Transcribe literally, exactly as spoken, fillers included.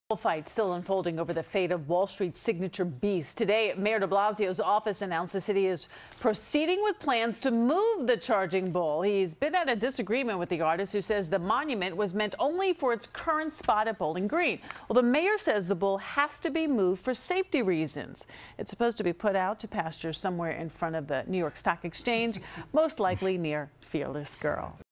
Fight still unfolding over the fate of Wall Street's signature beast. Today, Mayor de Blasio's office announced the city is proceeding with plans to move the charging bull. He's been at a disagreement with the artist, who says the monument was meant only for its current spot at Bowling Green. Well, the mayor says the bull has to be moved for safety reasons. It's supposed to be put out to pasture somewhere in front of the New York Stock Exchange, most likely near Fearless Girl.